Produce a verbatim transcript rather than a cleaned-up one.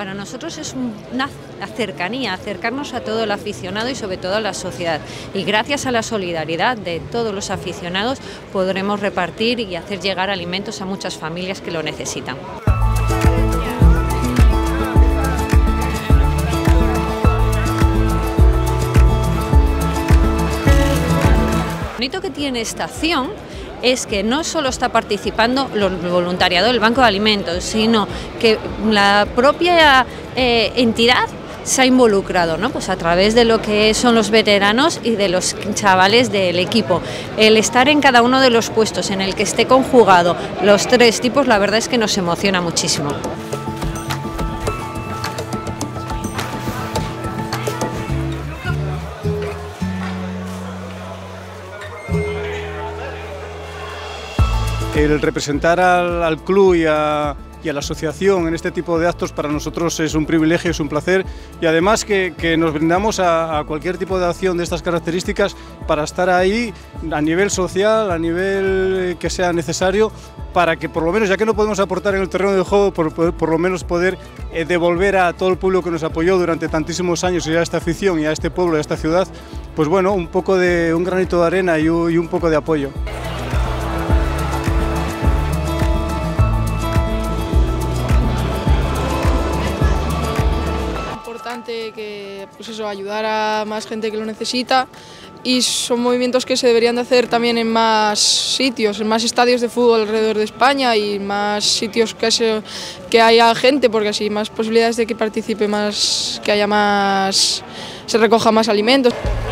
Para nosotros es una cercanía, acercarnos a todo el aficionado y sobre todo a la sociedad. Y gracias a la solidaridad de todos los aficionados podremos repartir y hacer llegar alimentos a muchas familias que lo necesitan. Lo bonito que tiene esta acción es que no solo está participando el voluntariado del Banco de Alimentos, sino que la propia eh, entidad se ha involucrado, ¿no? Pues a través de lo que son los veteranos y de los chavales del equipo. El estar en cada uno de los puestos en el que esté conjugado los tres tipos, la verdad es que nos emociona muchísimo. El representar al, al club y a, y a la asociación en este tipo de actos para nosotros es un privilegio, es un placer, y además que, que nos brindamos a, a cualquier tipo de acción de estas características para estar ahí a nivel social, a nivel que sea necesario, para que por lo menos, ya que no podemos aportar en el terreno de juego, por, por, por lo menos poder eh, devolver a todo el pueblo que nos apoyó durante tantísimos años y a esta afición y a este pueblo y a esta ciudad, pues bueno, un poco de un granito de arena y un, y un poco de apoyo. Que pues eso, ayudar a más gente que lo necesita, y son movimientos que se deberían de hacer también en más sitios, en más estadios de fútbol alrededor de España y más sitios que, se, que haya gente, porque así más posibilidades de que participe más, que haya más, se recoja más alimentos.